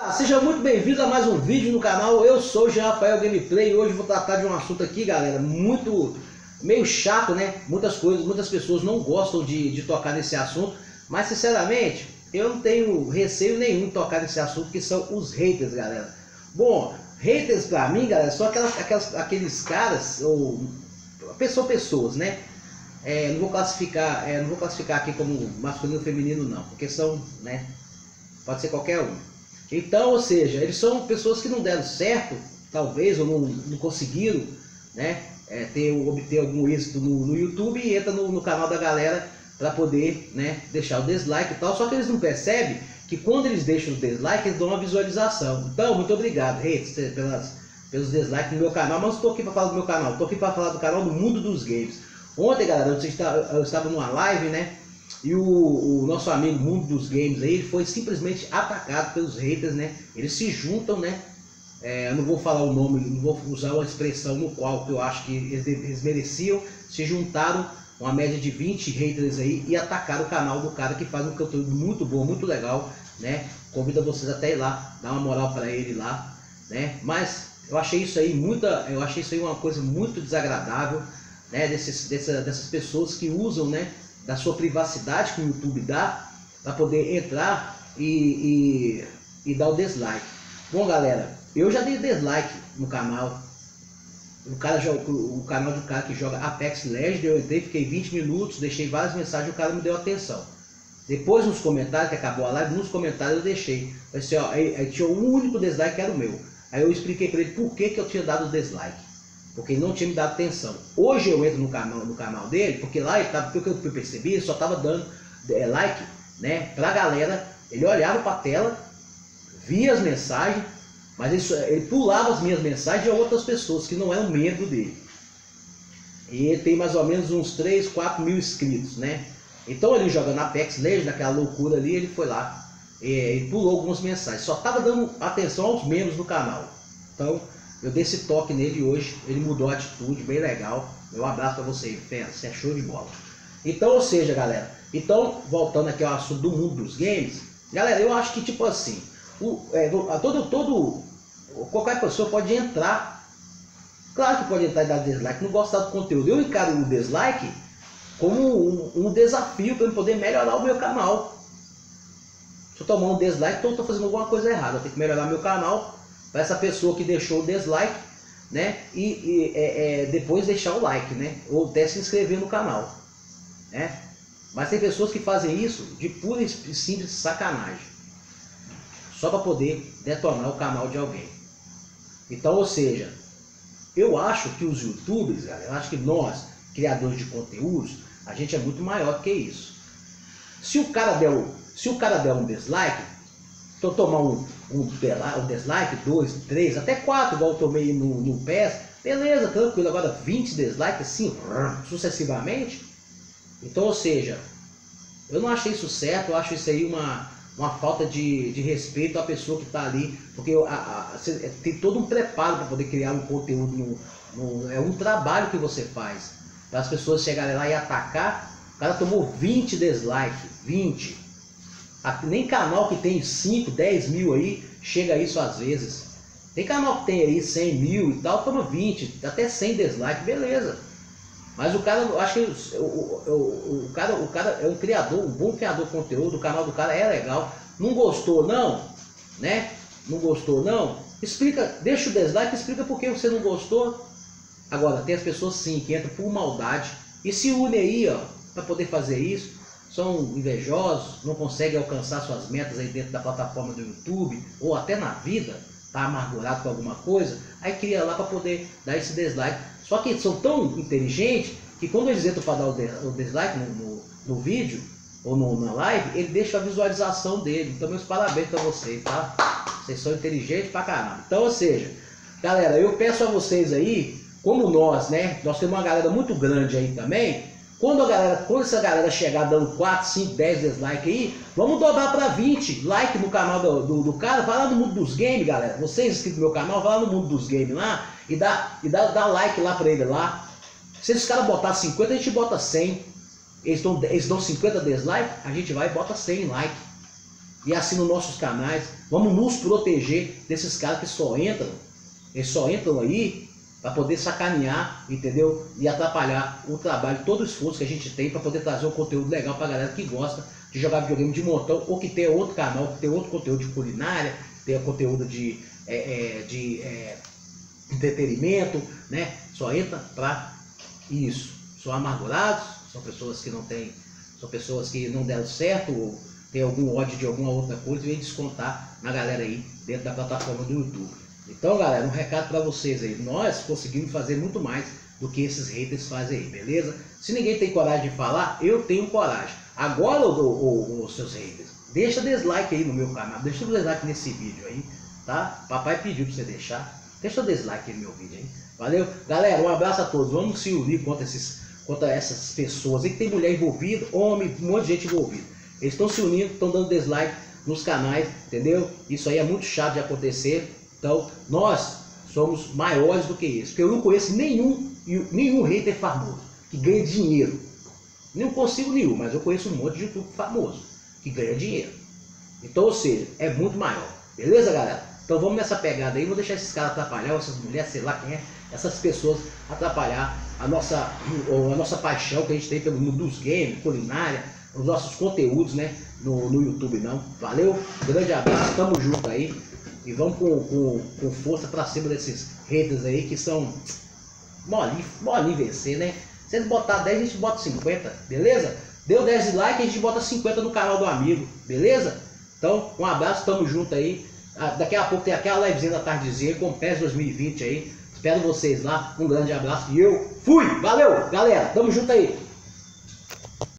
Seja muito bem-vindo a mais um vídeo no canal. Eu sou o Jean Rafael Gameplay e hoje vou tratar de um assunto aqui, galera, meio chato, né? Muitas pessoas não gostam de tocar nesse assunto, mas sinceramente eu não tenho receio nenhum de tocar nesse assunto, que são os haters, galera. Bom, haters pra mim, galera, são aqueles caras ou pessoas, né? Não vou classificar aqui como masculino ou feminino não, porque são, né? Pode ser qualquer um. Então, ou seja, eles são pessoas que não deram certo, talvez, ou não conseguiram, né, obter algum êxito no YouTube, e entra no canal da galera para poder, né, deixar o dislike e tal. Só que eles não percebem que quando eles deixam o dislike, eles dão uma visualização. Então, muito obrigado, haters, pelos dislikes no meu canal, mas não estou aqui para falar do meu canal, estou aqui para falar do canal do Mundo dos Games. Ontem, galera, eu estava numa live, né? E o nosso amigo Mundo dos Games aí, ele foi simplesmente atacado pelos haters, né? Eles se juntam, né? Eu não vou falar o nome, não vou usar uma expressão no qual eu acho que eles mereciam. Se juntaram, uma média de 20 haters aí, e atacaram o canal do cara que faz um conteúdo muito bom, muito legal, né? Convido vocês até ir lá, dar uma moral para ele lá, né? Mas eu achei isso aí uma coisa muito desagradável, né? Dessas pessoas que usam, né, da sua privacidade que o YouTube dá para poder entrar e dar o dislike. Bom, galera, eu já dei dislike no canal. O canal do cara que joga Apex Legends, eu entrei, fiquei 20 minutos, deixei várias mensagens, o cara me deu atenção. Depois nos comentários, que acabou a live, nos comentários eu deixei. Assim, ó, aí tinha o único dislike que era o meu. Aí eu expliquei para ele por que eu tinha dado o dislike. Porque ele não tinha me dado atenção. Hoje eu entro no canal dele, porque lá ele tava, pelo que eu percebi, ele só estava dando like, né, pra galera. Ele olhava para a tela, via as mensagens, mas ele pulava as minhas mensagens de outras pessoas que não eram membro dele. E ele tem mais ou menos uns 3, 4 mil inscritos, né? Então ele jogando Apex Legends, naquela loucura ali, ele foi lá, ele pulou algumas mensagens. Só estava dando atenção aos membros do canal. Então eu dei esse toque nele hoje, ele mudou a atitude, bem legal. Meu abraço pra você, fera, você é show de bola. Então, ou seja, galera, voltando aqui ao assunto do mundo dos games, galera, eu acho que tipo assim, qualquer pessoa pode entrar, claro que pode entrar e dar dislike, não gostar do conteúdo. Eu encaro o dislike como um desafio para eu poder melhorar o meu canal. Se eu tomar um dislike, então eu estou fazendo alguma coisa errada, eu tenho que melhorar meu canal. Para essa pessoa que deixou o dislike, né, depois deixar o like, né, ou até se inscrever no canal, né. Mas tem pessoas que fazem isso de pura e simples sacanagem, só para poder detonar o canal de alguém. Então, ou seja, eu acho que os YouTubers, galera, eu acho que nós, criadores de conteúdos, a gente é muito maior que isso. Se o cara der um dislike, então tomar um dislike, 2, 3, até 4, igual eu tomei no PES, beleza, tranquilo. Agora 20 dislikes assim, sucessivamente. Então, ou seja, eu não achei isso certo, eu acho isso aí uma falta de respeito à pessoa que está ali, porque tem todo um preparo para poder criar um conteúdo, é um trabalho que você faz, para as pessoas chegarem lá e atacar. O cara tomou 20 dislikes, 20. Nem canal que tem 5, 10 mil aí chega a isso às vezes. Tem canal que tem aí 100 mil e tal, toma 20, até 100 dislike, beleza. Mas o cara, eu acho que o cara é um criador, um bom criador de conteúdo, o canal do cara é legal. Não gostou não, né? Não gostou não? Explica, deixa o dislike, explica por que você não gostou. Agora, tem as pessoas sim que entram por maldade e se unem aí, ó, para poder fazer isso. São invejosos, não conseguem alcançar suas metas aí dentro da plataforma do YouTube, ou até na vida, tá amargurado com alguma coisa, aí cria lá para poder dar esse dislike. Só que são tão inteligentes que quando eles entram para dar o dislike no vídeo, ou na live, ele deixa a visualização dele. Então meus parabéns para vocês, tá? Vocês são inteligentes pra caramba. Então, ou seja, galera, eu peço a vocês aí, como nós, né, nós temos uma galera muito grande aí também. Quando essa galera chegar dando 4, 5, 10 dislikes aí, vamos dobrar para 20 like no canal do cara. Vai lá no Mundo dos Games, galera. Vocês inscritos no meu canal, vai lá no Mundo dos Games lá e dá like lá para ele lá. Se esses caras botar 50, a gente bota 100. Eles dão 50 dislikes, a gente vai e bota 100 like. e assinam nossos canais. Vamos nos proteger desses caras que só entram. Eles só entram aí para poder sacanear, entendeu? E atrapalhar o trabalho, todo o esforço que a gente tem para poder trazer um conteúdo legal para a galera que gosta de jogar videogame de montão, ou que tem outro canal, que tem outro conteúdo de culinária, tem conteúdo de entretenimento, né? Só entra para isso. São amargurados, são pessoas que não têm, são pessoas que não deram certo, ou tem algum ódio de alguma outra coisa e vem descontar na galera aí dentro da plataforma do YouTube. Então, galera, um recado para vocês aí. Nós conseguimos fazer muito mais do que esses haters fazem aí, beleza? Se ninguém tem coragem de falar, eu tenho coragem. Agora, os seus haters, deixa dislike aí no meu canal, deixa o dislike nesse vídeo aí, tá? Papai pediu para você deixar. Deixa o dislike aí no meu vídeo aí. Valeu? Galera, um abraço a todos. Vamos se unir contra essas pessoas aí que tem mulher envolvida, homem, um monte de gente envolvida. Eles estão se unindo, estão dando dislike nos canais, entendeu? Isso aí é muito chato de acontecer. Então, nós somos maiores do que isso. Porque eu não conheço nenhum hater famoso que ganha dinheiro. Não consigo nenhum, mas eu conheço um monte de YouTube famoso que ganha dinheiro. Então, ou seja, é muito maior. Beleza, galera? Então vamos nessa pegada aí. Vou deixar esses caras atrapalhar, essas mulheres, sei lá quem é, essas pessoas atrapalhar a nossa paixão que a gente tem pelo mundo dos games, culinária, os nossos conteúdos, né, no YouTube não. Valeu? Grande abraço, tamo junto aí. E vamos com força pra cima desses haters aí que são molinho vencer, né? Se eles botar 10, a gente bota 50, beleza? Deu 10 likes, a gente bota 50 no canal do amigo, beleza? Então, um abraço, tamo junto aí. Daqui a pouco tem aquela livezinha da tardezinha com o PES 2020 aí. Espero vocês lá, um grande abraço e eu fui! Valeu, galera, tamo junto aí!